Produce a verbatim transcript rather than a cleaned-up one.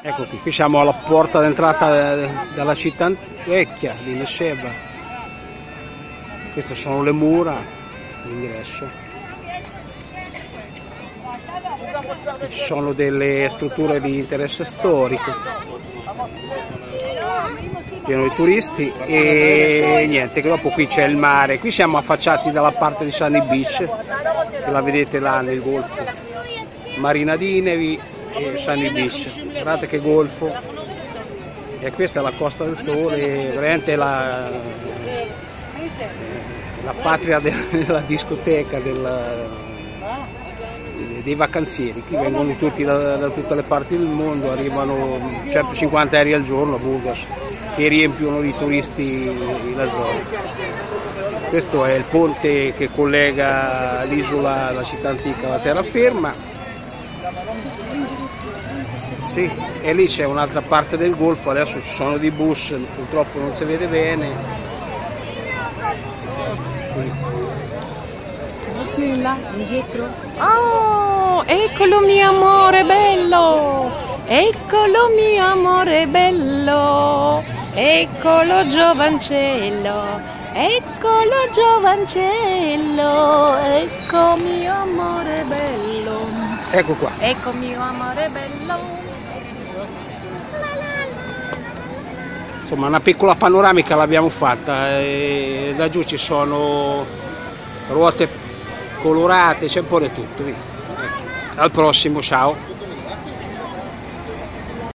Ecco qui, qui siamo alla porta d'entrata della città vecchia di Nesheva. Queste sono le mura d'ingresso. Ci sono delle strutture di interesse storico, pieno di turisti e niente, che dopo qui c'è il mare. Qui siamo affacciati dalla parte di Sunny Beach, che la vedete là nel golfo, Marina di Nevi e Sunny Beach. Guardate che golfo, e questa è la Costa del Sole, veramente la, la patria della discoteca, del, dei vacanzieri. Qui vengono tutti da, da tutte le parti del mondo, arrivano centocinquanta aerei al giorno a Burgas che riempiono di turisti la zona. Questo è il ponte che collega l'isola, la città antica, alla terraferma. Sì, e lì c'è un'altra parte del golfo, adesso ci sono dei bus, purtroppo non si vede bene. Qui là, indietro. Oh, eccolo mio amore bello, eccolo mio amore bello, eccolo giovancello, eccolo giovancello, ecco mio amore bello. Ecco qua. Ecco mio amore bello. Insomma, una piccola panoramica l'abbiamo fatta, e da giù ci sono ruote colorate, c'è un po' di tutto. Al prossimo, ciao!